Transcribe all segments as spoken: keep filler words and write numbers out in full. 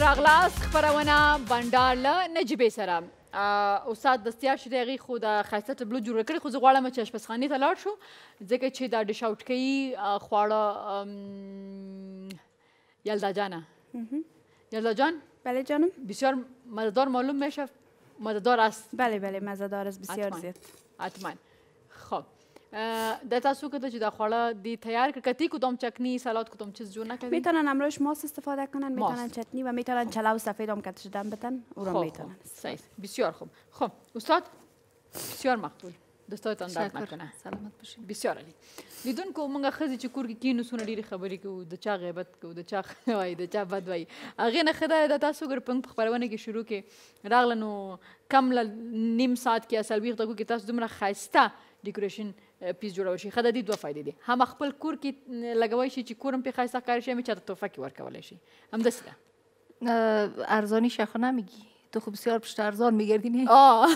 راغلاست خبرونه بنډار له نجیبې سره استاد دستیار چې دی هغې خو د ښایسته ټبلو جوړه کړې خو زه غواړم چې اشپزخانې ته لاړ شو ځکه چې دا ډش آوټ کوي خواړه یلدا جانه یلدا جان بله جانم بسیار مزهدار معلوم میشه مزهدار است بله بله مزهدار است بسیار زیاد حتما خب در تاسو که دا خواړه دی تیار کړ کتی کدام چکنی سالاد کدام چیز جور نکردی میتونن امروز ماست استفاده کنن میتونن چتنی و میتونن چلو سفید هم کته شدن بتن او رو میتونن صحیح بسیار خوب خب استاد بسیار مقبول دستایتان درد نکنه سلامت باشین بسیار عالی لیدونکو موږ ښځې چې کور کې کینو څونه ډېرې خبرې کوو د چا غیبت کوو د چا وایي د چا بد وایي هغې نه ښه ده د تاسو ګر پنګ په خپرونه کې شروع کې راغله نو کم له نیم ساعت کې یا څلوېښت دقیقو کې تاسو دومره ښایسته ډیکوریشن پیس جوړولی شي ښه د دې دوه فایدې دي هم خپل کور کې لګوی شي چې کور هم پرې ښایسته ښکاري شي هم چاته تحفه کې ورکولی شي همداسې ده ارزانی شخو نمیگی تو خب بسیار پشت ارزان میگردی نه آه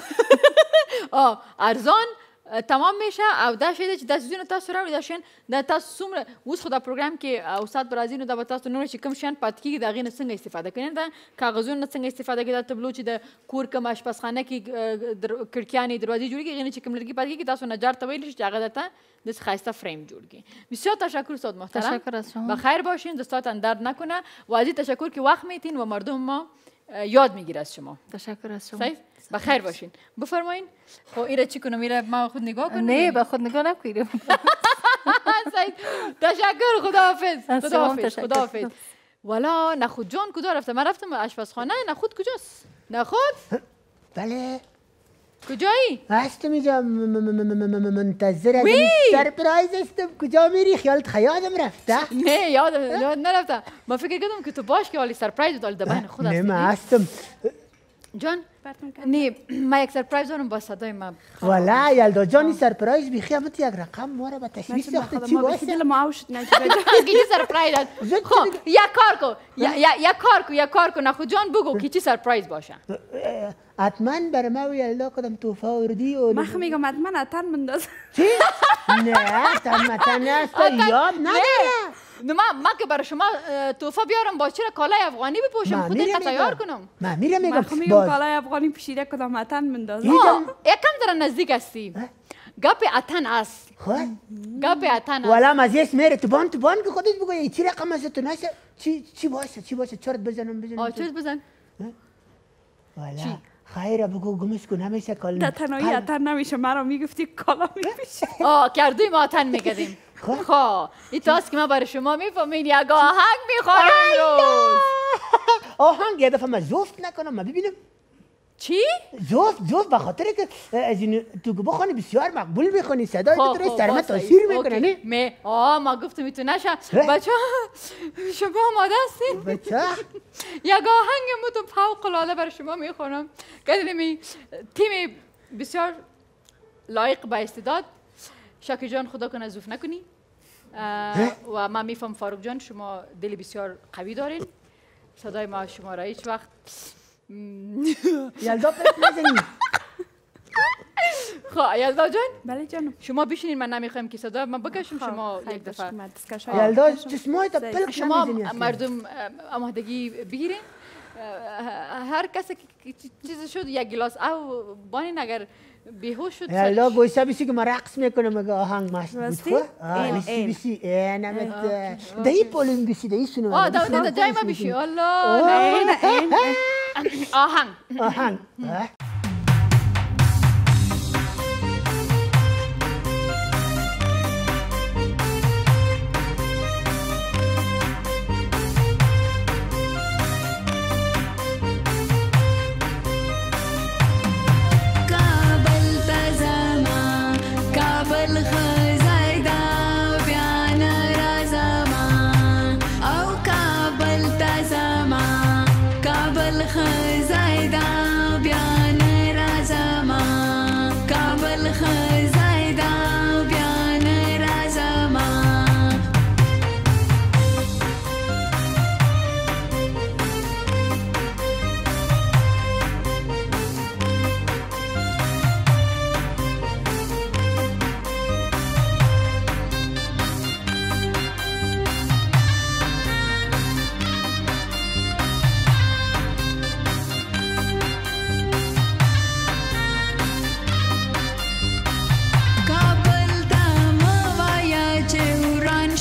آه ارزان تمام میشه او دا شی دی چې دا څیزونه تاسو راوړي دا شیان دا تاسو څومره اوس خو دا پروګرام کې استاد به راځي نو دا به تاسو نور چې کوم شیان پاتې کېږي د هغې نه څنګه استفاده کوي دا کاغذونو نه څنګه استفاده کوي دا تبلو چې د کور کوم اشپزخانه کې کړکیانې دروازې جوړېږي هغې نه چې کوم لرګي پاتې کېږي تاسو نجار ته ویلی شي چې هغه درته داسې ښایسته فریم جوړ کړي بسیار تشکر استاد محترم تشکر از شما بخیر باشین دستاتان درد نکنه و از این تشکر که وقت میتین و مردم ما یاد میگیره از شما تشکر از شما صحیح بخیر باشین بفرمایین خب ایره چی کنم ایره ما خود نگاه کنم نه با خود نگاه نکنیم صحیح تشکر خداحافظ خداحافظ خداحافظ والا نخود جان کجا رفته من رفتم آشپزخانه نخود کجاست نخود بله کجایی هستم اینجا منتظر از این سرپرایز هستم کجا میری خیالت خیالم رفته نه یاد یاد نرفته ما فکر کردم که تو باش که حالی سرپرایز دال دبن خود هستی نه من هستم جان نه من یک سرپرایز دارم با صدای من والا یلدا جانی سرپرایز بیخی همت یک رقم ما را به تشویش ساخته چی باشه دل ما اوشت نجیبه کی سرپرایز خب یک کار کو یک کار کو یک کار کو نخود جان بگو کی چی سرپرایز باشه حتما برای ما و یلدا کدام توفه آوردی و من میگم حتما اتن منداز چی؟ نه اتن متن است یاد نداره نه ما که برای شما توفه بیارم با چرا کالای افغانی بپوشم خود اینقدر تیار کنم من میرم میگم من میگم کالای افغانی پوشیده کدام اتن منداز یکم ذره نزدیک هستی گپ اتن است گپ اتن است والا مزیش میره تو بان تو بان که خودت بگو چی رقم است تو نشه چی چی باشه چی باشه چرت بزنم بزنم آ چرت بزن والا خیره بگو گمش کن همیشه کال نه تنهایی اتن نمیشه مرا میگفتی کالا میپوشی آه کردوی ما اتن میکردیم خب این تاست که من برای شما میفهمین یک آهنگ میخوارم امروز آهنگ یه دفعه من زفت نکنم من ببینم چی؟ زفت زفت به خاطر که از این تو بخوانی بسیار مقبول میخوانی صدای تو رو سر من تاثیر میکنه نه؟ می آه ما گفتم تو نشه بچه شما آماده هستین؟ بچه یک آهنگ متو فوق العاده برای شما میخونم که تیم بسیار لایق با استعداد شاکر جان خدا کنه زوف نکنی و من میفهم فاروق جان شما دل بسیار قوی دارین صدای ما شما را هیچ وقت یلدا پرت نزنی خب یلدا جان بله جانم شما بشینین من نمیخوایم که صدا من بکشم شما یک دفعه یلدا چشمای تا پلک شما مردم آمادگی بگیرین هر کسی که چیز شد یک گلاس او بانین اگر بیهوش شد یلا گوشتا بیشی که ما رقص میکنم اگه آهنگ مست بود راستی؟ این بیشی بیشی نمت دهی پولین بیشی دهی سنو آه دا دا جای ما بیشی الله این این آهنگ آهنگ خزایدا بیان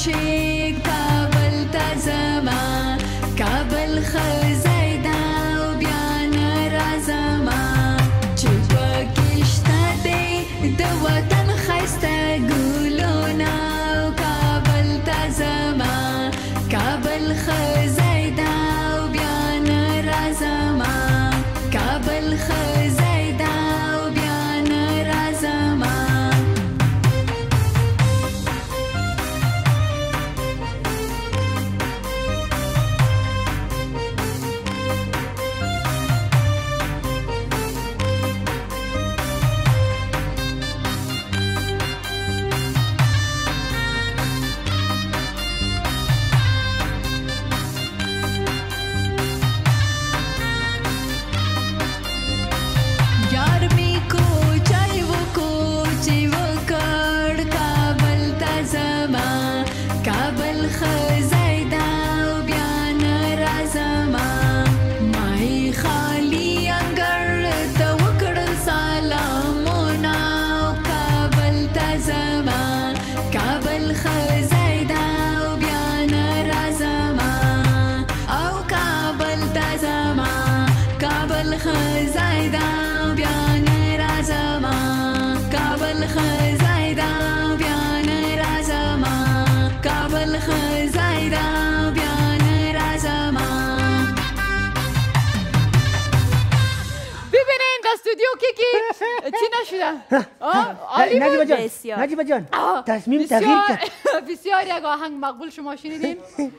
عاشق کابل تزما کابل خزیدا و بیان رازما چې پکشته دی د وطن خسته ګلونه کابل تزما کابل خزیدا و بیان رازما کابل خزیدا و بیان رازما چی نشده؟ نجیبه جان نجیبه جان تصمیم تغییر کرد بسیار یک آهنگ مقبول شما شنیدین؟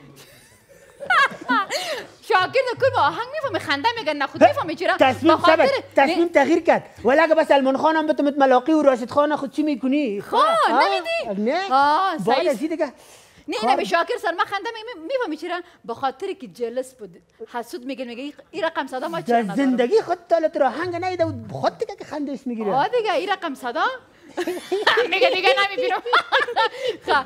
شاگرد کل با آهنگ میفهمه خنده میگن نه خود میفهمه چرا؟ تصمیم سبت تصمیم تغییر کرد ولی اگه بس سلمان خان هم بتمت ملاقی و راشد خان خود چی میکنی؟ خان نمیدی؟ نه باید ازی دیگه نه نه به شاکر سر من خنده میفهمی چرا به خاطر که جلس بود حسود میگه میگه این رقم صدا ما چرا ندارم زندگی خود تالت را هنگ نیده و خود دیگه که خندش میگیره آه دیگه این رقم صدا میگه دیگه نمیبینم خب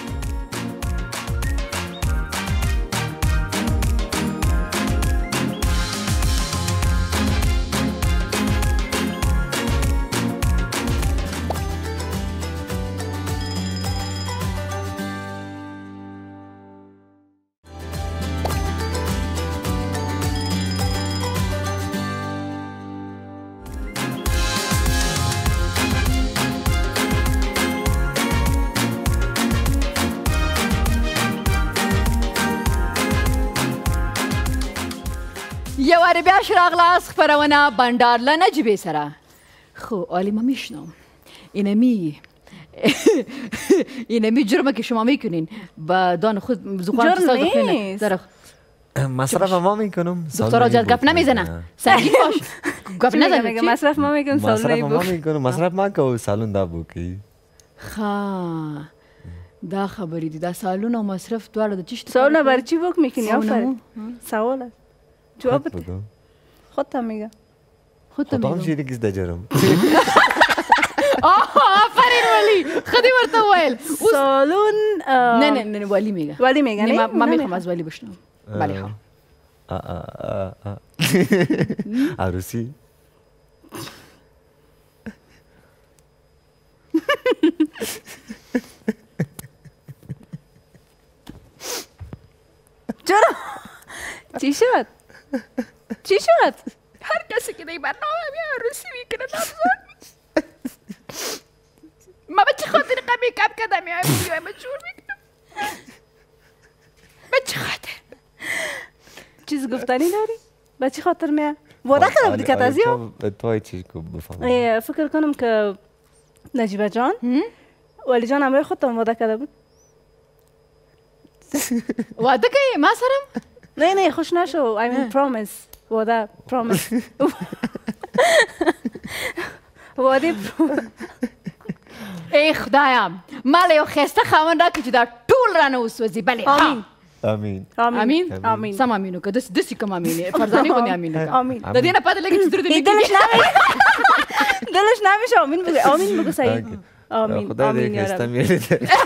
یو واره بیا شراغلاس خبرونه بندارله نجیبه سره خو عالی ما میشنم اینمی اینمی جرمه که شما میکنین با دان خود زخوان جرم نیست مصرف ما میکنم دکتر آجاد گپ نمیزنه سنگین باش گپ نزنه چی؟ مصرف ما میکنم مصرف ما میکنم مصرف ما که سالون دا بوکی خا دا خبری دی دا سالون و مصرف دوار دا چیشت سالون بر چی بک میکنی آفر سواله جواب بده خودت میگه خودت میگه خودم شیری کس دا جرم آه آفرین ولی خودی ورطه ویل سالون نه نه نه ولی میگه ولی میگه نه من میخوام از ولی بشنم بله خواه عروسی چرا؟ چی شد؟ چی شد؟ هر کسی که دی برنامه می عروسی میکنه نبزار ما به چی خاطر قبی کم کدم یا ویدیو مجبور میکنم به چی خاطر؟ چیز گفتنی داری؟ به چی خاطر میه؟ واده کرده بودی که تازی ها؟ تو چیز که بفهمم فکر کنم که نجیبه جان ولی جان همراه خودتون واده کرده بود واده که ما سرم؟ نه نه خوش نشو I mean promise واده promise واده ای خدایم مال یو خسته خواهن را که چی در طول رانه وسوزی بله آمین آمین آمین آمین سم آمینو که دست دستی کم آمینه فرزانی کنی آمینو که آمین دا دینا پاده لگه چطور دی دلش نمیشه دلش نمیشه آمین بگو آمین بگو سعید آمین آمین یا رب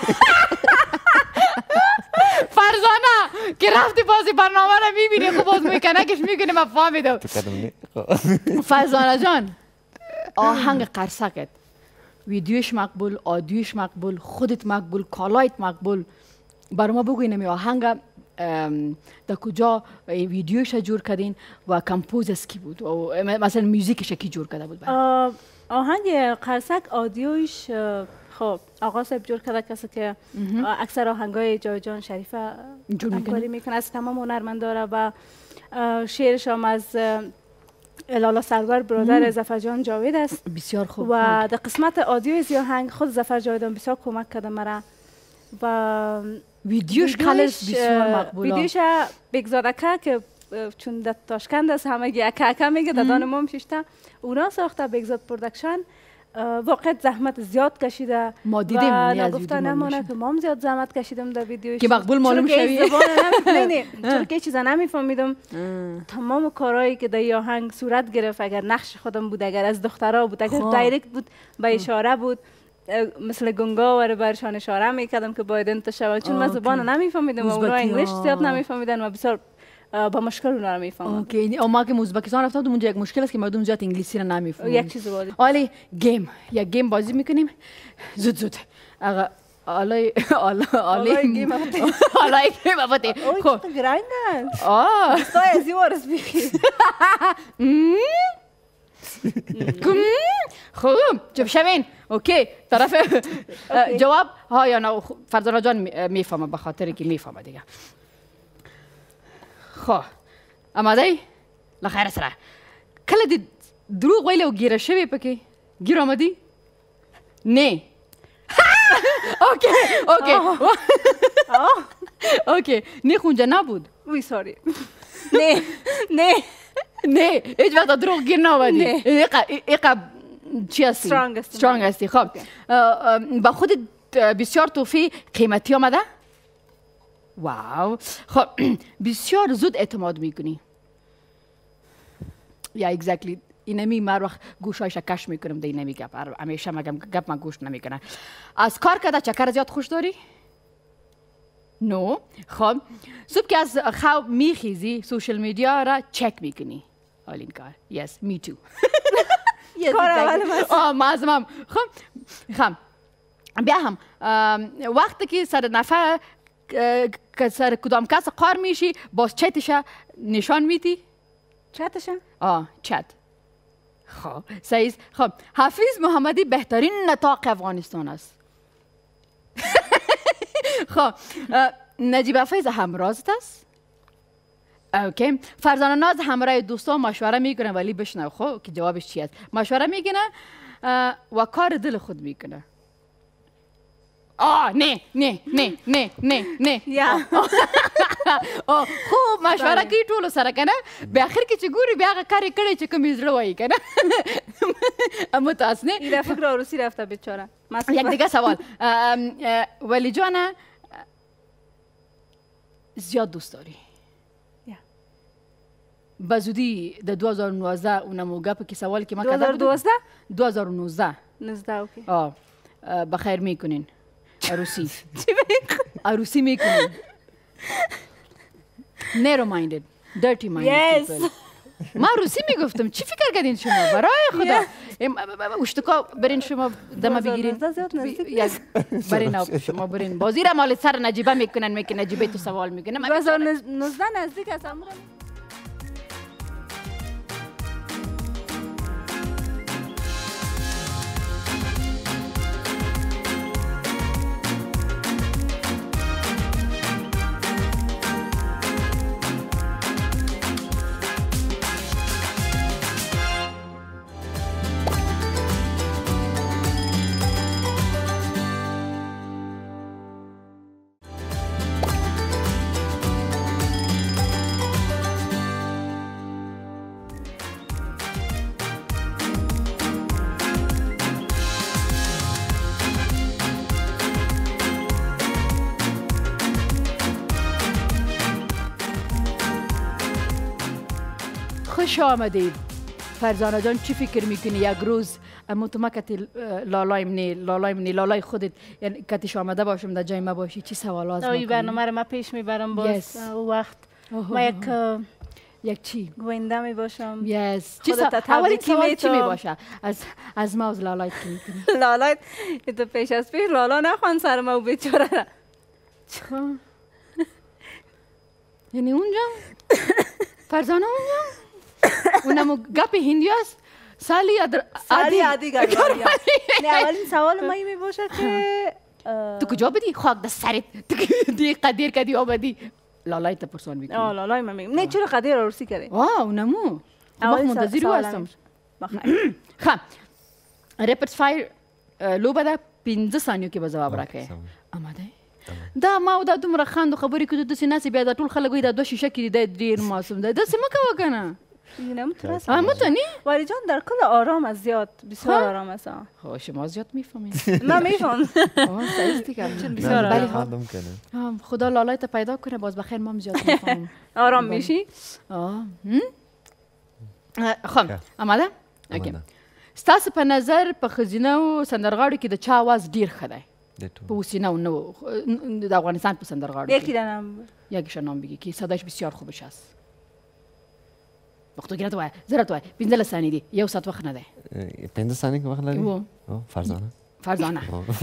فرزانه که رفتی بازی برنامه رو میبینی خب باز میکنه کش میکنه من فهمیدم فرزانه جان آهنگ قرصکت ویدیوش مقبول آدیوش مقبول خودت مقبول کالایت مقبول برای ما بگوین می آهنگ در کجا ویدیوش جور کردین و کمپوز از کی بود و مثلا میوزیکش کی جور کرده بود؟ آهنگ قرصک آدیوش خب آقا صاحب جور کرده، کسی که اکثر آهنگای جاوید شریفه همکاری میکنه از تمام هنرمندا و شعرش هم از لالا سرور برادر ظفر جان جاوید است. بسیار خوب. و در قسمت آدیوی زی آهنگ خود ظفر جاوید بسیار کمک کرده مرا و ویدیوش کلش بسیار مقبوله. ویدیوش بگزادکه که چون در تاشکند است همه گی اکه اکه میگه در دان ما میشته اونا ساخته بگزاد پرودکشن. واقعا زحمت زیاد کشیده ما دیدیم و نگفته نمانه که ما هم زیاد زحمت کشیدم در ویدیوش که مقبول معلوم شوی. نه نه چون که چیزا نمیفهمیدم. تمام کارهایی که در آهنگ صورت گرفت، اگر نقش خودم بود، اگر از دخترها بود، اگر دایرکت بود، با اشاره بود، مثل گنگا و برشان اشاره میکردم که باید انت شود، چون من زبان نمیفهمیدم و اونا انگلیش زیاد نمیفهمیدن و بسیار با مشکل اونا رو میفهمم. اوکی، ما که ازبکستان رفتم اونجا یک مشکل است که مردم زیاد انگلیسی رو نمیفهمن. یک چیز بود. ولی گیم، یک گیم بازی میکنیم. زود زود. آقا آلای آلا آلای گیم افتی. آلای گیم افتی. خب. گرینگن. آه. تو از این ورس بیخی. خوب جب شوین. اوکی طرف جواب ها یا نه فرزانه جان میفهمه به خاطر که میفهمه دیگه. خب آماده؟ لخیر سره کله دی دروغ ویلی و گیره شوی پکی؟ گیر آمدی؟ نه اوکی اوکی اوکی نه خونجا نبود وی ساری نه نه نه هیچ وقت دروغ گیر نامدی ایقا چی هستی؟ سترانگ هستی. خب با خود بسیار توفی قیمتی آمده؟ واو. خب بسیار زود اعتماد میکنی. یا اگزکتلی اینمی من وقت گوشایش کش میکنم در اینمی گپ. همیشه مگم گپ من گوش نمیکنه. از کار کرده چکر زیاد خوش داری؟ نو. خب صبح که از خواب میخیزی سوشل میدیا را چک میکنی. حال این کار. یس می تو. کار اول آه مازمم. خب خب بیا هم وقتی که سر نفر که سر کدام کس قار میشی باز چتش نشان میدی؟ چتش؟ آه چت. خب سعیز. خب حفیظ محمدی بهترین نطاق افغانستان است. خب نجیب حفیظ همرازت است؟ اوکی. فرزانه ناز همراه دوستان مشوره میکنه ولی بشنو خب که جوابش چی است. مشوره میکنه و کار دل خود میکنه. آه نه نه نه نه نه نه یا خوب مشوره کی ټولو سره کنه به اخر کې چې ګوري بیا هغه کار کړی چې کوم زړه وایي کنه متاسفانه این فکر روسی رفته بیچاره. یک دیگه سوال ولی جان زیاد دوست داری؟ بزودی در دو هزار و نوزده اونم گپ که سوالی که ما کرده بود دو هزار و دوازده دو هزار و نوزده نوزده اوکی. آه بخیر میکنین عروسی عروسی میکنین narrow minded dirty minded people. ما عروسی میگفتم چی فکر کردین شما برای خدا اشتکا برین شما دم بگیرین برین شما برین بازی را مال سر نجیبه میکنن میکنن نجیبه تو سوال میکنن دو هزار و نوزده نزدیک است امر. خوش آمدید فرزانه جان. چی فکر میکنی یک روز اما تو ما کتی لالایم نی لالایم نی لالای خودت یعنی کتیش آمده باشم در جای ما باشی چی سوالات میکنی؟ این برنامه رو ما پیش میبرم باز او وقت ما یک یک چی گوینده می باشم. یس چی اولی سوال چی می باشه از از ما از لالایت کی میکنی؟ لالایت تو پیش از پیش لالا نخوان سر ما بیچاره. یعنی اونجا فرزانه اونجا اونم گپ هندی است سالی سالی عادی گرباری نه اولین سوال ما می باشه که تو کجا بدی خاک در سرت دی قدیر کدی آمدی لالای تا پرسان میکنی آه لالای من میگم نه چرا قدیر عروسی کردی آه اونمو خب منتظر رو هستم خب ریپت فایر لوبه ده پنځه ثانیو کې به جواب راکړي آماده دا ما او دا دومره خاندو خبرې کوي داسې ناسې بیا دا ټول خلک وایي دا دوه شیشه کې دی ډېر معصوم دی داسې مه کوه که نه همتونی؟ ولی جان در کل آرام است زیاد بسیار آرام است خب شما زیاد میفهمید من میفهم سعیستی که بسیار آرام خدا لالای تا پیدا کنه باز بخیر ما زیاد میفهمم آرام میشی؟ خب آماده؟ ستاسو په نظر په ښځینه سندرغاړو کې د چا آواز ډېر ښه دی په اوسینه نو د افغانستان په سندرغاړو یکی نام یکیشان نام بگی که صداش بسیار خوبش است وقتو گیرت وای زرت وای پنځلس ثانیې دي یو ساعت وخت نه دی پنځه ثانیې کې وخت لري فرزانه فرزانه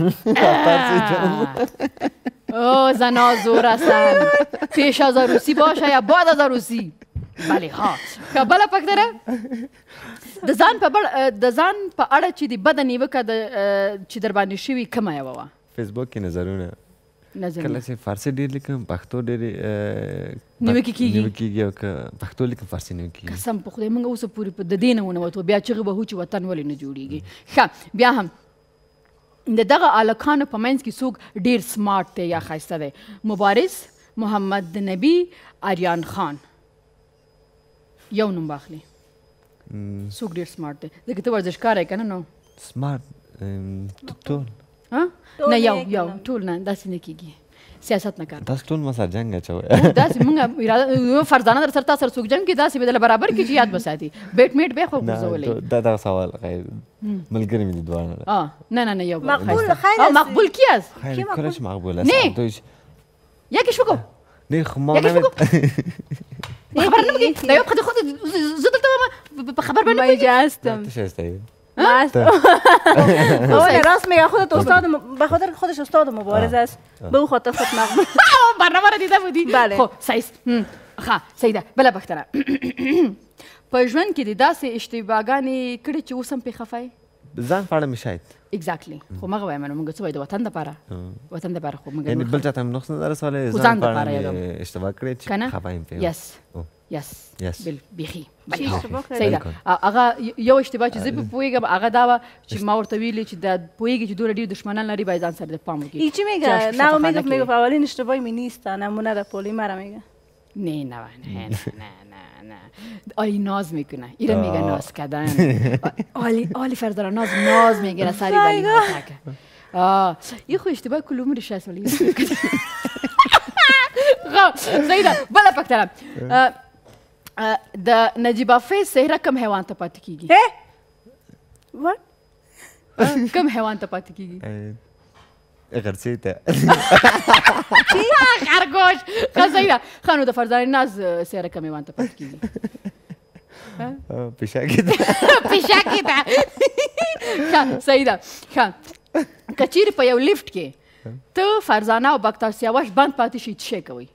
او زنا زور هستن پیش از عروسی باشه یا بعد از عروسی بله ها که بله پکتره د ځان په د ځان په اړه چې د بده نیوکه چې در باندې شوي کومه یوه وه فیسبوک کې نظرونه نظرونه کله چې فارسي ډېر لیکم پښتو ډېرې نیوکې کېږي نیوکې کېږي او که پښتو لیکم فارسي نیوکې کېږي قسم په خدای موږ اوسه پورې د دې نه ونوتو بیا چغې به وو چې وطن ولې نه جوړېږي ښه بیا هم د دغه هلکانو په منځ کې څوک ډېر سمارټ دی یا ښایسته دی مبارز محمد نبي آریان خان یو نوم باخلي څوک ډېر سمارټ دی ځکه ته ورزشکار یې که نه نو سمارټ ټول نه یو یو ټول نه داسې نه کېږي سیاست نه کار تاسو ټول ما سره جنګ اچوئ داسې موږ اراده فرزانه در سره تا سره څوک جنګ کړي داسې به دله برابر کړي چې یاد به ساتي بیټ میټ بیا خو غورځولی دا دغه سوال غیر ملګري مې دي دواړه نه نه نه یو مقبول خیر مقبول کی است خیر کله چې مقبول است دویش یکیش بگو نه خب ما نمید خبر نمیگی نه یو خود خود زود دلتا به خبر بنو اینجا هستم تو شسته اول راست میگه خودت استاد به خاطر خودش استاد مبارز است به او خاطر خود مقبول برنامه رو دیده بودی بله خب سعیس ښه سیده بله پوښتنه په ژوند کې د داسې اشتباهګانې کړې چې اوس هم پې خفه یې ځان په اړه مې شاید اگزیکټلی خو مغه وایم نو موږ څه وایو د وطن دپاره وطن دپاره خو موږ یعنی بل چاته هم نقص نه در رسولی خو ځان ځان په دپاره اړه یادوم. مې اشتباه کړې چې کنه خفه یم پرې یس یس Yes. بل بیخي چی اشتباه کړی؟ صحیح ده هغه یو اشتباه چې زه پې پوهېږم هغه دا وه چې ما ورته ویلې چې دا پوهېږي چې دومره ډېر دشمنان لري باید ځان سره د پام وکړي ایچی میگه نه او میگفت میگفت اولین اشتباهی می نیست نمونه در پولی مرا میگه نه نه نه نه نه نه آلی ناز میکنه ایره میگه ناز کردن آلی آلی فرزانه ناز ناز میگیره سری ولی ماتکه آه یه خو اشتباه کل عمرش هست ولی خب سیده بله پکترم د نجیب افیز صحرا کم حیوان ته پاتې کیږي وات کم حیوان ته پاتې کیږي غرڅې ته خرگوش ښه صحیح ده ښه نو د فرزانې ناز صحرا کم حیوان ته پاتې کیږي پیشاکې ته پیشاکې ته ښه صحیح ده ښه که چیرې په یو لیفټ کې ته فرزانه او بکتر سیاوش بند پاتې شي څه شی کوئ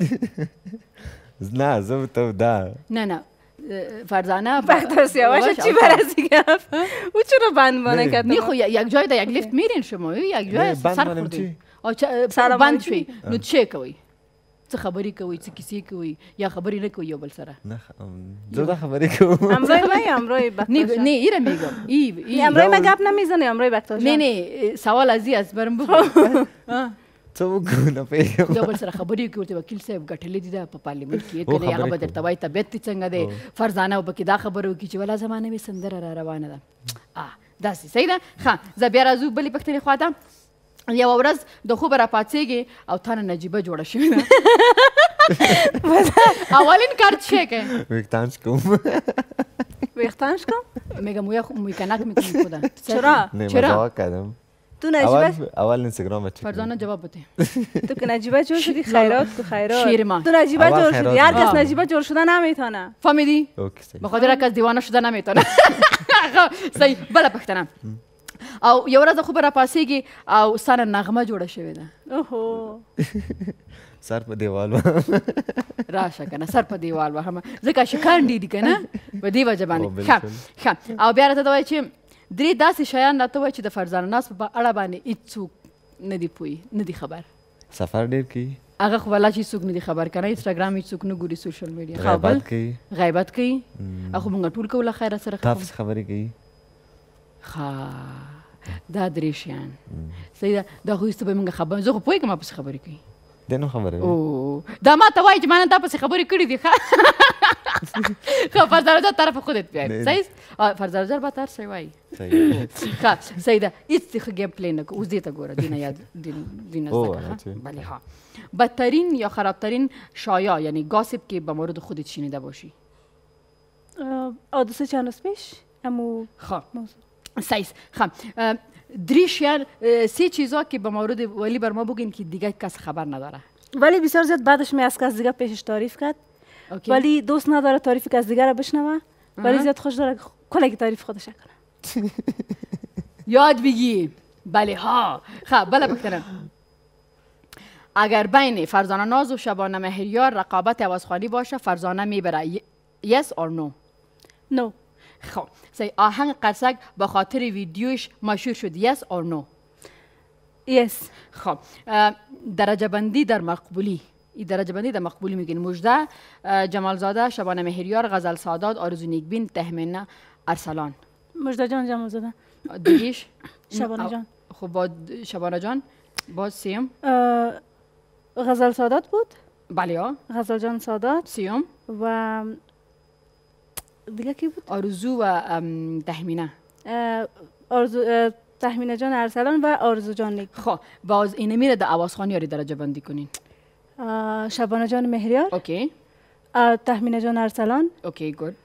نه زه ته دا نه نه فرزانه بکتر سیاوش چی برسی گفت او چرا بند بانه کرد نی خو یک جای در یک لیفت میرین شما یک جای سر خوردین بند شوی نو چه کوي څه خبرې کوي څه کیسې کوي یا خبرې نه کوي یو بل سره نه زه دا خبرې کوم امروی من امروی بکتر نه ایره میگم ای امروی من گپ نمیزنه امروی بکتر نه نه سوال ازی از برم بگو څه وکړو نه پوهېږم یو بل سره خبرې کوي ورته وکیل صاحب ګټلې دي دا په پارلیمنټ کې که نه هغه به درته وایي طبیعت دې څنګه دی فرزانه به کې دا خبره وکړي چې ولا زمانه مې سندره را روانه ده داسې صحیح ده ښه زه بیا راځو بلې پوښتنې خوا ته یوه ورځ د خوبه راپاڅېږې او تا نه نجیبه جوړه شوې ده اولین کار چی کوي ویښتانش کوم ویختانش کن میگم موی میکنک میکنی خدا چرا چرا مزاق کردم تو نجیبه اول اینستاگرام چک فرزانه جواب بده تو که نجیبه جور شدی خیرات تو خیرات شیر ما تو نجیبه جور شدی هر کس نجیبه جور شده نمیتونه فهمیدی اوکی بخاطر هر کس دیوانه شده نمیتونه صحیح بله پختنم او یو ورځ خو به راپاسېږي او ستانه نغمه جوړه شوې ده اوهو سر په دیوال راشه کنه سر په دیوال وهم ځکه شکان دي که نه په دې وجه باندې ښه ښه او بیا راته وایي چې درې داسې شیان راته وایي چې د فرزانه ناز په اړه باندې هېڅوک نه دي پوهي نه دي خبر سفر ډېر کوي هغه خو والله چې هېڅوک نه دي خبر که نه انسټاګرام هېڅوک نه ګوري سوشل میډیا غیبت کوي غیبت کوي خو موږ ټول کوو له خیره سره تاسو خبرې کوي ښه دا درې شیان صحیح ده دا خو هېڅ به موږ خبر زه خو پوهېږم ما پسې خبرې کوي دی نو خبره او دا ما ته وایي چې ما نن تا پسې خبرې کړي دي ښه ښه فرزانه طرف خودت بیایم صحیح فرزانه با تر څه وایي ښه صحیح ده هېڅ ښه گیم پلی نه کوو اوس دې ته ګوره دې نه یاد دې نه زده کړه بله ها بدترین یا خرابترین شایع یعنی گاسپ که به مورد خودت شنیده باشی حادثه چند روز پیش امو خب صحیح خب دری شیان سه چیزا که به مورد ولی بر ما بگین که دیگه کس خبر نداره ولی بسیار زیاد بعدش می از کس دیگه پیشش تعریف کرد ولی دوست نداره تعریفی که از دیگه را بشنوه ولی زیاد خوش داره کلگی تعریف خودش کنه یاد بگی بله ها خب بله بکترم اگر بین فرزانه ناز و شبانه مهریار رقابت آوازخوانی باشه فرزانه میبره yes or no no خب سی آهنگ قرصک به خاطر ویدیوش مشهور شد yes or no yes خب درجه بندی در مقبولی این درجه بندی در مقبولی میگین مجده جمالزاده شبانه مهریار غزل سادات آرزو نیکبین تهمینه ارسلان مجده جان جمالزاده دیگیش شبانه جان خب با شبانه جان باز سیم غزل سادات بود بله ها غزل جان سادات سیم و دیگه کی بود آرزو و تهمینه آرزو تهمینه جان ارسلان و آرزو جان نیک خب باز اینه میره در آوازخوانی یاری درجه بندی کنین شبانه جان مهریار اوکی تهمینه جان ارسلان اوکی گود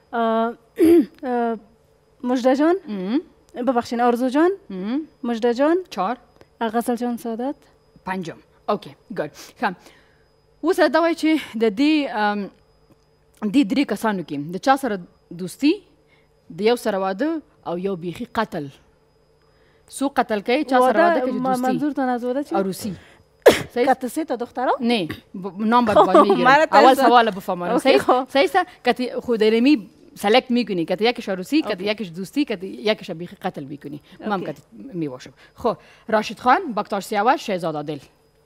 مجده جان ببخشین آرزو جان مجده جان چهار غزل جان سادات پنجم اوکی گود خب اوس دا وایي چې د دې دې درې کسانو کې د چا سره دوستي د یو سره واده او یو بیخي قتل سو قتل کوي چا سره واده کوي دوستی منظورتان از واده چی عروسی کت سه تا دخترا نه نام باید میگیرم اول سوال بفهمم صحیح صحیح کتی خود رمی سلکت میکنی کتی یکیش عروسی کتی یکیش دوستی کتی یکیش بیخی قتل میکنی من کتی میباشم خب راشد خان بکتاش سیاوش شهزاد عادل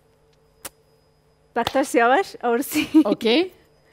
بکتاش سیاوش عروسی اوکی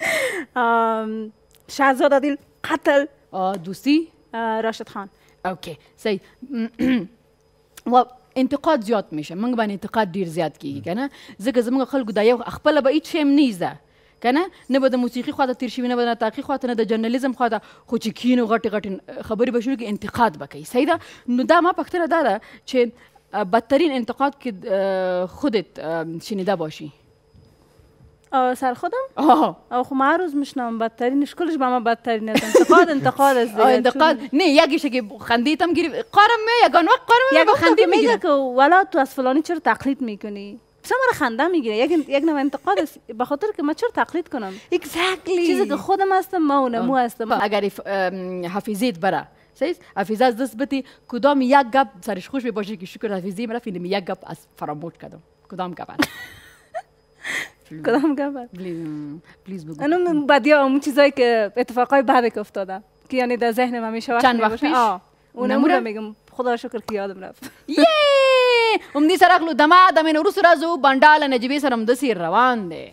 شهزاد عادل قتل دوستی راشد خان اوکی صحیح و انتقاد زیاد میشه موږ باندې انتقاد ډیر زیات کیږي کنه ځکه زموږ خلکو دا یو خپل به هیڅ شی نیزه کنه نه به د موسیقي خواته تیر شي نه به د تحقیق خواته نه د جرنالیزم خواته خو چې کینو غټ غټ خبرې به شروع کی انتقاد بکې صحیح ده نو دا ما پختره دا ده چې بدترین انتقاد که خودت شنیده باشی سر خودم او خو ما روز میشنم بدترینش کلش با ما بدترین است انتقاد انتقاد است دیگه انتقاد نه یکیش که خندیدم گیری قارم می یگان وقت قارم می خندی میگه که والا تو از فلانی چرا تقلید میکنی بس ما خنده میگیره یک یک نوع انتقاد است به خاطر که من چرا تقلید کنم اگزکتلی چیزی که خودم هستم ما اون مو هستم اگر حفیظیت بره صحیح حفیظه از دست بتی کدام یک گپ سرش خوش باشه که شکر حفیظی مرا فیلم یک گپ از فراموش کردم کدام گپ کدام گپ پلیز بگو اون بدیا اون چیزایی که اتفاقای بعد که افتاده که یعنی در ذهنم همیشه وقت چند وقت پیش اونم میگم خدا شکر که یادم رفت یه ام دې سره اخلو دما دمه نورو سره زو بنډال نجيبي سره هم دسي روان دي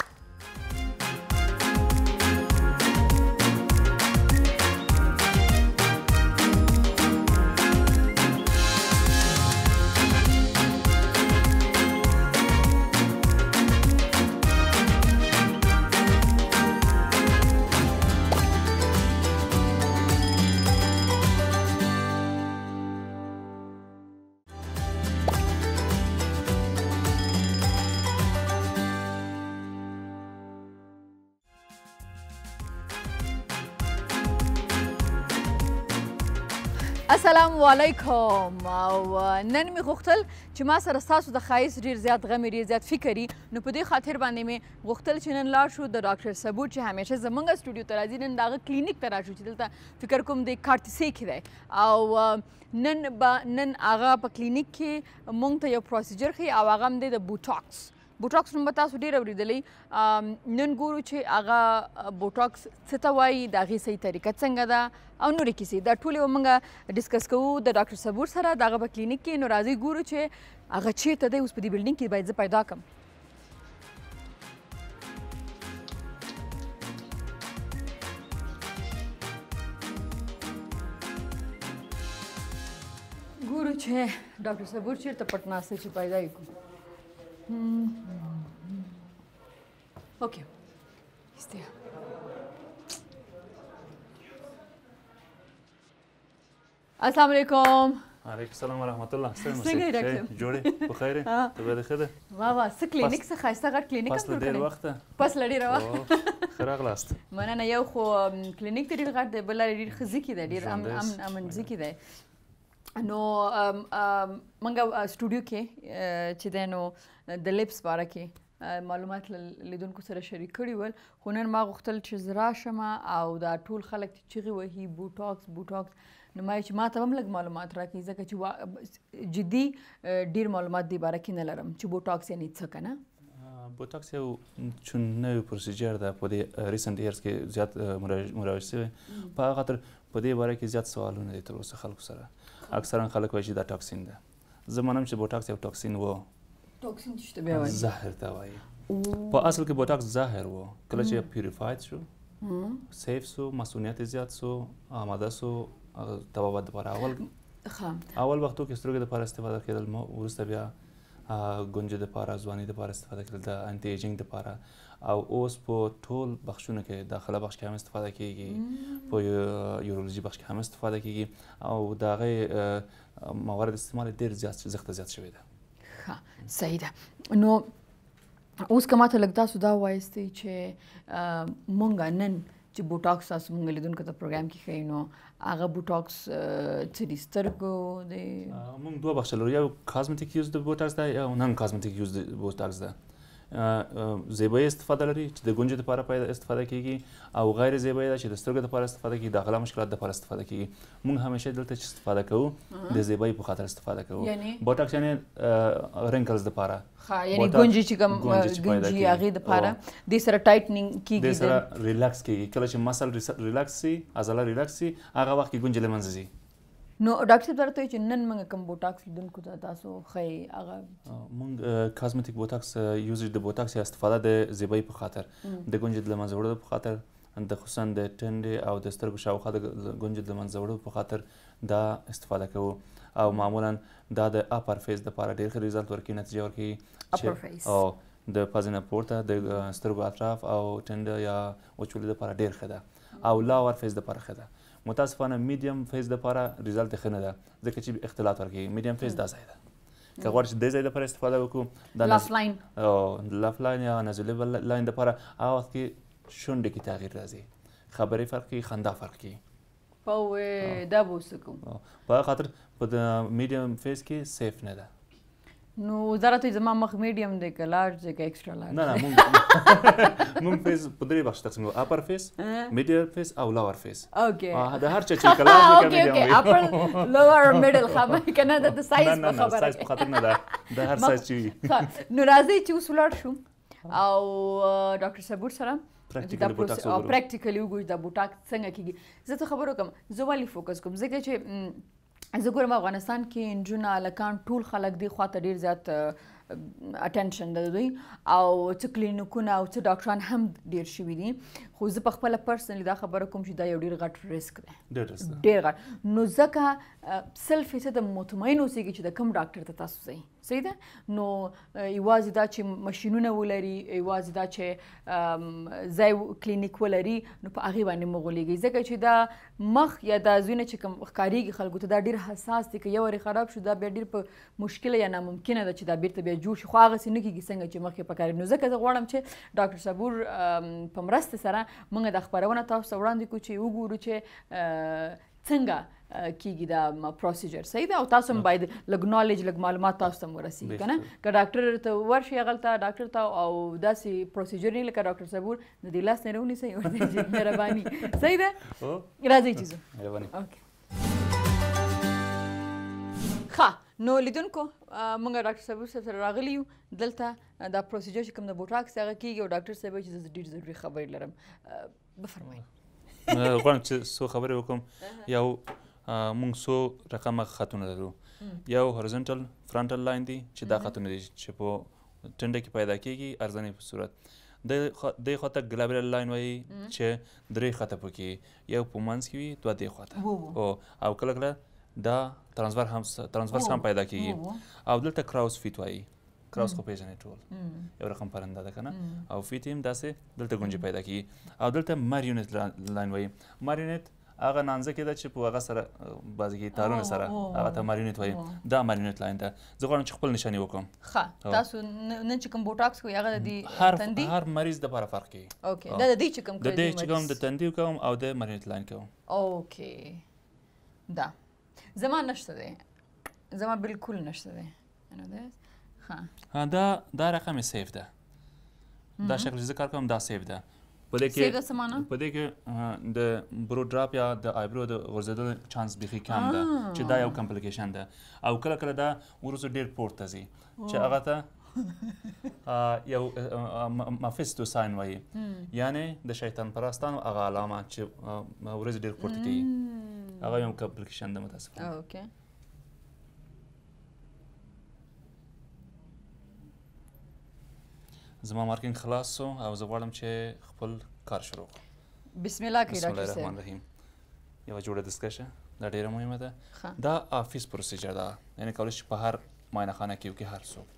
السلام علیکم او نن مې غوښتل چې ما سره ستاسو د ښایست ډېر زیات غم ډېر زیات فکر وي نو په دې خاطر باندې مې غوښتل چې نن لاړ شو د ډاکټر صبور چې همیشه زموږ سټوډیو ته راځي نن د هغه کلینیک ته راشو چې دلته فکر کوم د کارتسې کې دی او نن به نن هغه په کلینیک کې موږ ته یو پروسیجر ښیي او هغه هم دی د بوټاکس بوټاکس نوم به تاسو ډېر اورېدلی نن ګورو چې هغه بوټاکس څه ته وایي د هغې صحیح طریقه څنګه ده او نورې کیسې دا ټولې به موږ ډسکس کوو د ډاکټر صبور سره د هغه په کلینیک کې نو راځئ ګورو چې هغه چېرته دی اوس په دې بلډینګ کې باید زه پیدا کړم ګورو چې ډاکټر صبور چېرته پټ ناست دی چې پیدا یې کړو اوکې ایسته السلام علیکم علیکم السلام ورحمت الله څنګه یې ډاکټر جوړې په خیر یې طبیعت ښه ده واه واه څه کلینیک څه ښایسته غټ کلینیک پس له ډېر وخته پس له ډېره وخته ښه راغلاست مننه یو خو کلینیک ته ډېر غټ دی بل ډېر ښه ځکي دی ډېر امن امن ځکي دی نو موږ سټوډیو کې چې دی نو د لیپس باره کې معلومات له لیدونکو سره شریک کړي ول خو نن ما غوښتل چې زه راشم او دا ټول خلک چې چغې وهي بوټاکس بوټاکس نو ما چې ما ته هم لږ معلومات راکړي ځکه چې جدي ډېر معلومات دې باره کې نه لرم چې بوټاکس یعنې څه که نه بوټاکس یو چون نوی پروسیجر ده په دې ریسنټ ایرز کې زیات مروج شوی په هغه خاطر په دې باره کې زیات سوالونه دي تر اوسه خلکو سره اکثرا خلک وایي چې دا ټاکسین ده زه منم چې بوټاکس یو ټاکسین و ټاکسین څه ته بیا وایي زهر ته وایي په اصل کې بوټاکس زهر و کله چې پیوریفاید شو سیف سو مسئولیت زیات سو آماده سو طبابت دپاره اول اول وختو کې سترګې دپاره استفاده کېدل وروسته بیا ګونجې دپاره ځواني دپاره استفاده کېدل د انټي ایجینګ دپاره او اوس په ټول بخشونو کې داخله بخش کې هم استفاده کېږي په یورولوژي بخش کې هم استفاده کېږي او د هغې موارد استعمال ډېر زیات زښته زیات شوی ده ښه صحیح ده نو اوس که ماته لږ تاسو دا وایستی چې مونږ نن چې بوټاکس تاسو مونږ لیدونکو ته پروګرام کې ښیي نو هغه بوټاکس څه دي سترګو دی مونږ دوه بخشه لرو یو کازمیټیک یوز د بوټاکس ده یا نن کازمیټیک یوز د بوټاکس ده زیبایی استفاده لري چې د ګونجې دپاره استفاده کېږي او غیر زیبایی ده چې د سترګو دپاره استفاده کېږي داخله مشکلات دپاره استفاده کېږي موږ همیشه دلته چې استفاده کوو د زیبایی په خاطر استفاده کوو بوټاکس یعنې رینکلز دپاره ښه یعنې ګونجې چې کوم ګونجې هغې دپاره دې سره ټایټنینګ کېږي دې سره ریلاکس کېږي کله چې مسل ریلاکس سي عضله ریلاکس سي هغه وخت کې ګونجې له منځه ځي نو ډاکټر صاحب درته وایي چې نن موږ کوم بوټاکس لیدونکو ته تاسو ښیي هغه موږ کازمیټیک بوټاکس یوز د بوټاکس استفاده د زیبایی په خاطر د ګونجې د منځه وړلو په خاطر د خصوصا د ټنډې او د سترګو شاوخوا د ګونجې د منځه وړلو په خاطر دا استفاده کوو او معمولا دا د اپر فیس دپاره ډېر ښه ریزلټ ورکوي نتیجه ورکوي او د پزې نه پورته د سترګو اطراف او ټنډه یا وچولي دپاره ډېر ښه ده او لاور فیس دپاره ښه ده متاسفانه میډیم فیس دپاره ریزلټ یې ښه نه ده ځکه چې اختلاط ورکوي میډیم فیس دا ځای ده که غواړو چې دې ځای دپاره استفاده وکړو د لاف لاین د لاف لاین یا نزولي لاین دپاره هغه وخت کې شونډې کې تغییر راځي خبرې فرق کوي خندا فرق کوي په دا به څه کوو په هغه خاطر په د میډیم فیس کې سیف نه ده نو زه راته زما مخ میډیم دی که لارج دی که ایکسټرا لارج نه نه مونږ مونږ فیس په درې بخش تقسیم کوو اپر فیس میډیم فیس او لاور فیس اوکې د هر چا چې که لارج وي که میډیم وي اپر لوور میډل خبرې که نه د سایز په خبره سایز په خاطر نه ده د هر سایز چې وي نو راځئ چې اوس ولاړ شو او ډاکټر صبور سره پریکټیکلي وګورو دا بوټاکس څنګه کېږي زه څه خبر وکړم زه ولې فوکس کوم ځکه چې زه ګورم افغانستان کې نجونه هلکان ټول خلک دې خواته ډېر زیات اټینشن د دوی او څه کلینیکونه او څه ډاکټران هم ډېر شوي دي خو زه په خپله پرسنلي دا خبره کوم چې دا یو ډېر غټ ریسک دی ډېر غټ نو ځکه سل فیصده مطمئن اوسېږي چې د کوم ډاکټر ته تاسو ځئ صحیح ده نو یوازې دا چې مشینونه ولري یوازې دا چې ځای کلینیک ولري نو په هغې باندې مه غولېږئ ځکه چې دا مخ یا دا زوینه چې کوم ښکارېږي خلکو ته دا ډېر حساس دی که یو وارې خراب شو دا بیا ډېر په مشکله یا ناممکنه ده چې دا بیرته بیا جوړ شي خو هغسې نه کېږي څنګه چې مخکې پکار نو ځکه زه غواړم چې ډاکټر صبور په مرسته سره موږ دا خپرونه تاسو ته وړاندې کړو چې وګورو چې څنګه کیږي دا پروسیجر صحیح ده او تاسو هم باید لږ نالج لږ معلومات تاسو ته ورسیږي که نه که ډاکټر ته ورشي هغلته ډاکټر ته او داسې پروسیجر نه لکه ډاکټر صاحب د دې لاس نه راونیسئ ورته مهرباني صحیح ده راځئ چې ځو ښه نو لیدونکو موږ ډاکټر صاحب سره راغلي یو دلته دا پروسیجر چې کوم د بوټاکس هغه کیږي او ډاکټر صاحب چې زه ډېر ضروري خبرې لرم بفرمایئ غواړم چې څو خبرې وکړم یو موږ څو رقمه خطونه لرو یو هورزنټل فرنټل لاین دی چې دا خطونه دي چې په ټنډه کې پیدا کیږي ارزنې په صورت دې خواته ګلابرل لاین وایي چې درې خطه پکې یو په منځ کې وي دوه دې خواته او کله کله دا ترانسفر هم ترانسفرس هم پیدا کیږي او دلته کراوس فیټ وایي کراوس خو پیژنې ټول یو رقم پرنده ده که نه او فیټ هم داسې دلته ګونجې پیدا کیږي او دلته ماریونیټ لاین وایي ماریونیټ هغه نانځکې ده چې په هغه سره بعضې کې تارونه سره هغه ته ماریونیټ وایي دا ماریونیټ لاین ده زه غواړم چې خپل نشاني وکړم ښه تاسو نن چې کوم بوټاکس کوئ هغه د دې تندي هر مریض دپاره فرق کوي اوکې دا د دې چې کوم د دې چې کوم د تندي کوم او د ماریونیټ لاین کوم اوکې دا زما نشته دی زما بالکل نشته دی دا دا رقم سیف ده دا شکل چې زه کار کوم دا سیف ده په دې کې په دې کې د برو ډراپ یا د آیبرو د غورځېدل چانس بیخي کم ده چې دا یو کمپلیکیشن ده او کله کله دا وروسته ډېر پورته ځي چې هغه ته یو مافیستو ساین وایي یعنې د شیطان پرستانو هغه علامه چې ورځې ډېر پورته کوي هغه یو کمپلیکیشن ده متاسفانه زما مارکینګ خلاص شو او زه غواړم چې خپل کار شروع کړم بسم الله کوي بسم الله الرحمن الرحیم یوه جوړه دستکشه دا ډېره مهمه ده دا آفیس پروسیجر ده یعنې کولی شي په هر معاینه خانه کې وکړي هر څوک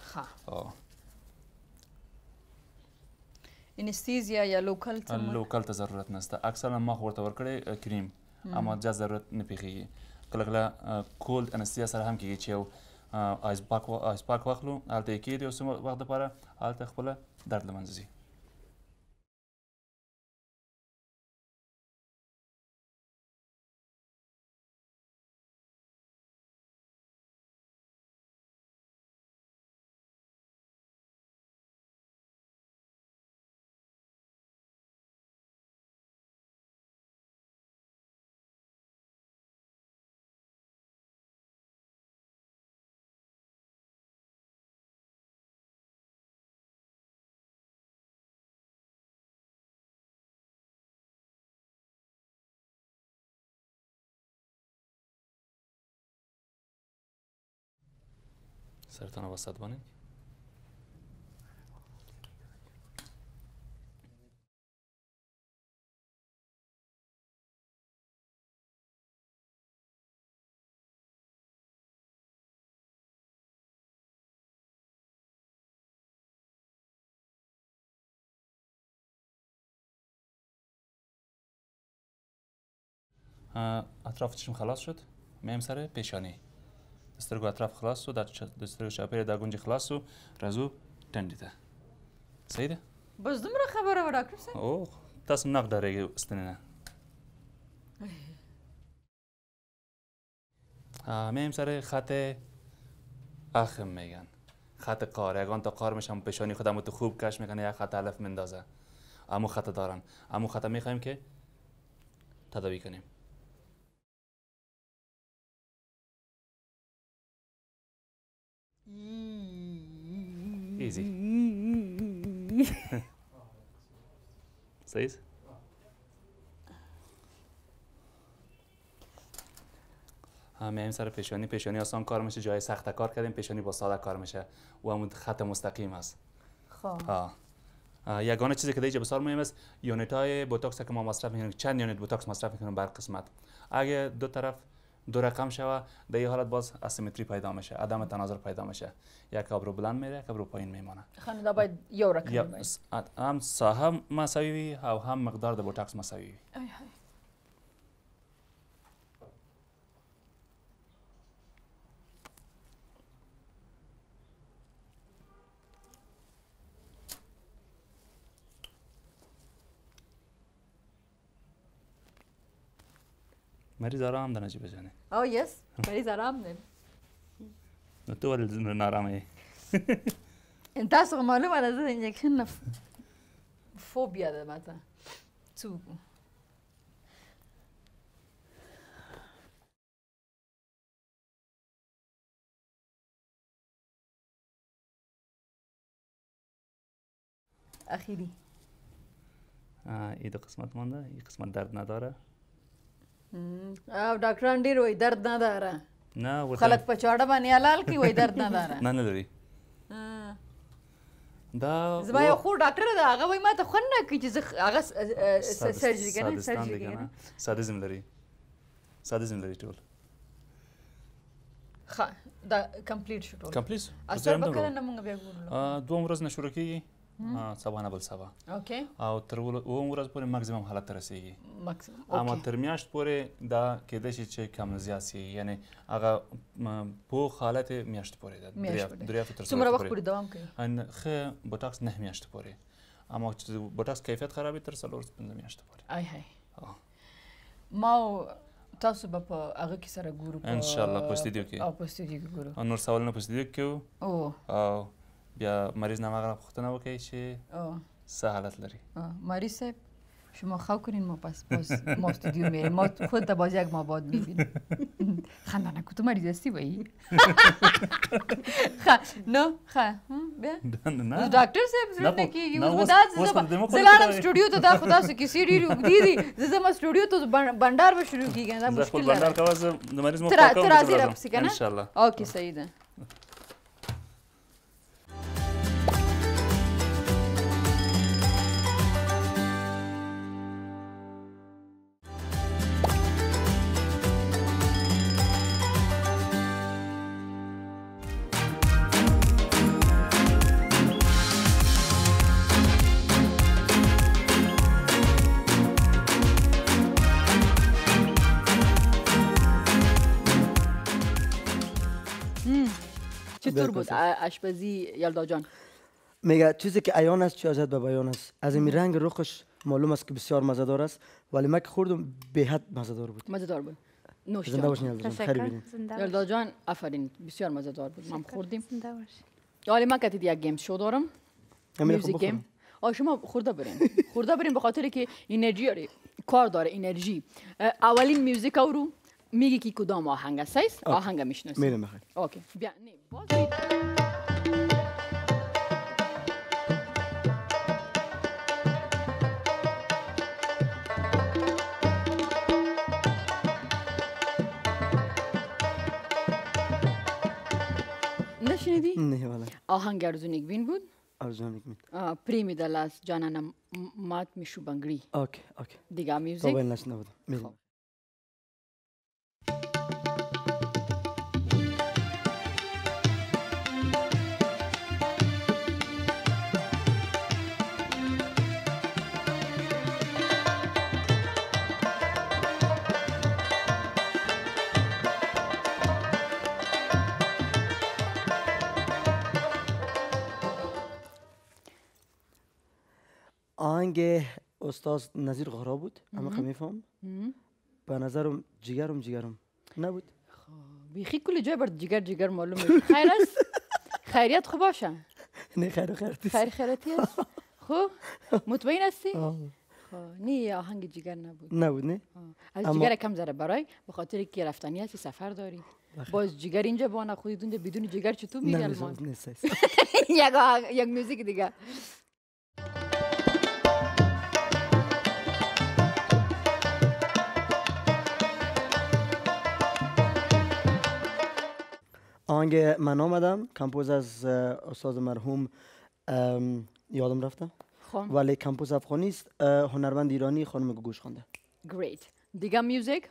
انستیزیا یا لوکل ته لوکل ته ضرورت نشته اکثرا ما ورته ورکړی کریم اما زیات ضرورت نه پېښېږي کله کله کولد انستیزیا سره هم کېږي چې یو آیس پاک آیس پاک واخلو هلته یې کېږدي یو څه وخت دپاره هلته خپله درد له منځه ځي سرطان وسط باندې اطراف چشم خلاص شد میم سر پیشانی د سترګو اطراف خلاص شو د سترګو چاپېره دا ګونجې خلاص شو راځو ټنډې ته صحیح ده بس دومره خبره وه ډاکټر صاحب او تاسو نه ډارېږئ ستنې نه میم سر خط اخم میگن خط قار یگان تا قار میشم پیشانی خودم تو خوب کش میکنه یک خط الف مندازه امو خط دارن امو خط میخوایم که تداوی کنیم ایزی صحیح همین سر پیشانی پیشانی آسان کار میشه جای سخت کار کردیم پیشانی با ساده کار میشه و همون خط مستقیم است خب یگانه چیزی که دیگه بسیار مهم است یونیت های بوتاکس که ما مصرف میکنیم چند یونیت بوتاکس مصرف میکنیم بر قسمت اگه دو طرف دو رقم شوه در این حالت باز اسیمتری پیدا میشه عدم تناظر پیدا میشه یک ابرو بلند میره یک ابرو پایین میمانه خانه باید یو رقم باید هم ساحه مساوی وي او هم مقدار د بوتاکس مساوی وي مریض آرام ده نجیب جانه. آه یس مریض آرام ده. تو ولی نارامه. تاسو معلومه ده زه انجکشن نه فوبیا ده ماته. تو. اخیری. این دو قسمت مانده. این قسمت درد نداره. آه دکتران دیر وی درد نداره. نه ورته. خلق پچاړه باندې حلال کی وای درد نداره. نه نه لري. دا زما یو خور ډاکټر ده هغه وای ما ته خون نه کی چې زه هغه سرجری کنه سرجری کنه. سادیزم لري. سادیزم لري ټول. خ دا کمپلیټ شو ټول. کمپلیټ. اصل به کله نه مونږ بیا ګورو. دوه ورځې نه شروع کیږي. سبا نه بل سبا. اوکې. او تر اووم ورځ پورې ماکسیمم حالت ته رسیږي. ماکسیمم. اما تر میاشت پورې دا کېدای شي چې کم زیات شي یعنی هغه په حالت میاشت پورې ده. دریا تر څو څومره وخت پورې دوام کوي؟ ان خه بوتاکس نه میاشت پورې. اما چې بوتاکس کیفیت خرابې تر څلور پنځه میاشت پورې. آی هاي. ما تاسو به په هغه کې سره ګورو. ان شاء الله په استودیو کې. او په استودیو کې ګورو. نور سوالونه په استودیو کې وو. او او بیا مریض نامه پوښتنه وکړي چې څه حالت لري. مریض صاحب شما خواه کنین ما پس باز ما استودیو میریم ما خود تا باز یک ما بعد میبینیم خنده نکو تو مریض هستی بایی خواه نه خواه بیا دکتر صاحب زرد نکی زلانم استودیو تو دا خدا سو کسی ری رو دیدی ززم استودیو تو بندار به شروع کی گنده مشکل داره بندار کواز مریض ما خواه کنم ترازی را پسی کنه انشالله اوکی سیده چطور بود آشپزی یلدا جان؟ میگه چیزی که عیان است چیزت به بیان است. از این رنگ رخش معلوم است که بسیار مزه‌دار است ولی من که خوردم به حد مزه‌دار بود. مزه‌دار بود. نوش زنده باشین یلدا جان. خیلی ببین. یلدا جان آفرین بسیار مزه‌دار بود. ما خوردیم. ولی من که یک گیم شو دارم. میوزیک گیم. آ شما خورده برین. خورده برین به خاطر که انرژی داره. کار داره انرژی. اولین میوزیک اورو میگی که کدام آهنگ است؟ آهنگ میشناسی؟ میرم بخیر. اوکی. بیا نه باز نشنیدی؟ نه والا. آهنگ ارزو نیکبین بود؟ ارزو نیکبین. پریمی دلاس جانانم مات میشو بنگری. اوکی اوکی. دیگه میوزیک؟ تو نشنیده بودم. میرم. آهنگ استاد نظیر غرا بود اما که میفهم به نظرم جگرم جگرم نبود بیخی کلی جای بر جگر جگر معلوم میشه خیر است خیریت خوب باشه نه خیر خیرتی خیر خیرتی است خوب مطمئن هستی نه آهنگ جگر نبود نبود نه از جگر کم ذره برای به خاطر که رفتنی هستی سفر داری باز جگر اینجا با خودت اونجا بدون جگر چطور میری المان یک یک موزیک دیگه آهنگ من آمدم کمپوز از استاد مرحوم یادم رفته ولی کمپوز افغانی است هنرمند ایرانی خانم گوگوش خوانده. Great. دیگه میوزیک؟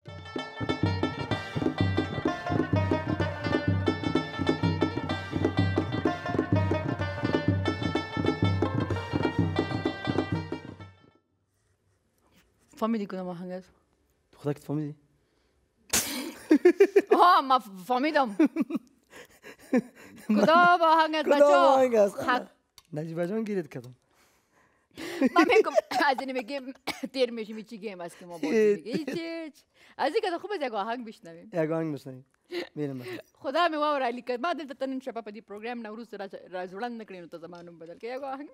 فهمیدی کدام آهنگ است؟ خدا که فهمیدی؟ آه ما فهمیدم کدام آهنگ است بچه ها؟ نجیب جان گیرید کدام من میگم از این میگیم تیر میشیم چی گیم است که ما بازی میگیم هیچ از این که خوب از یک آهنگ بشنویم یک آهنگ بشنویم میرم خدا می واور علی که ما دلته تنن شپه په دې پروګرام نوروز راز وړاندې کړی نو ته زما نوم بدل کې یک آهنگ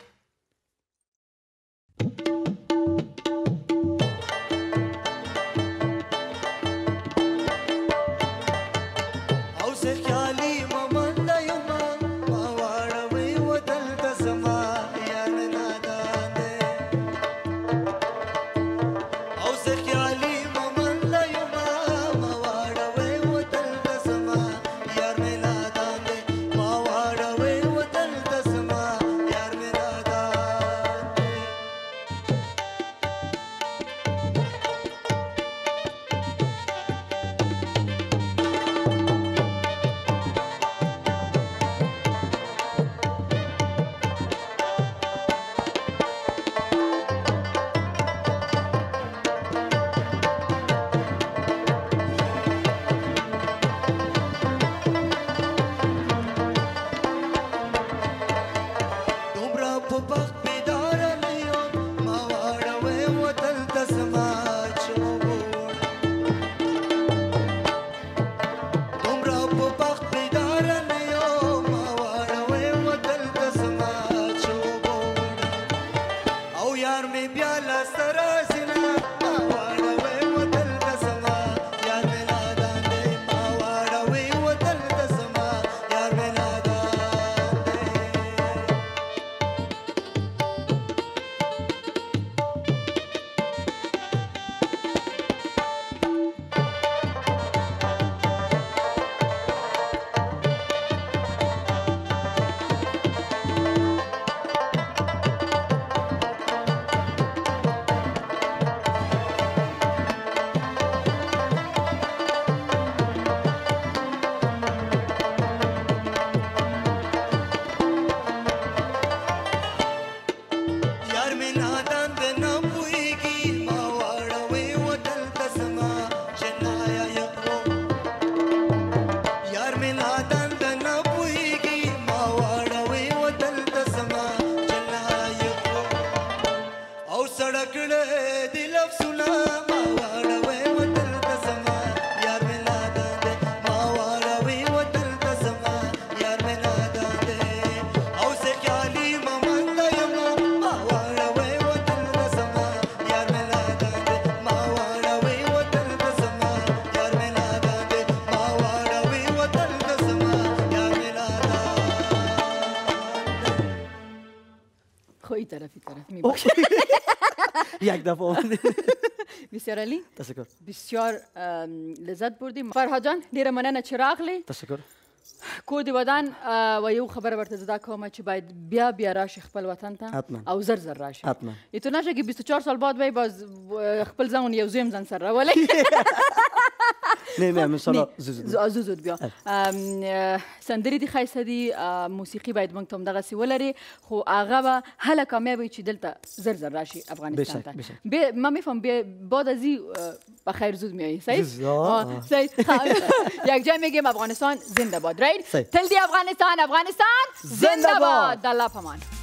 این طرف این طرف می باشه یک دفعه بسیار علی تشکر بسیار لذت بردیم فرهاد جان ډیره مننه چې راغلی تشکر کور دی ودان و یو خبره ورته زده کوم چې باید بیا بیا راشي خپل وطن ته او زر زر راشي حتما تو نشه که بیست و چهار سال بعد وای باز خپل ځان یو زویم ځان سره راولي نه نه ان شاء الله زود زود بیا سندري دي ښایسته دي موسیقي باید موږ ته همدغه سي ولري خو هغه به هله کامیاب وي چې دلته زر زر راشي افغانستان ته ما میفهم بعد از این بخیر زود میایی صحیح صحیح یک جای میگیم افغانستان زنده باد رایت تل دی افغانستان افغانستان زنده باد الله پامان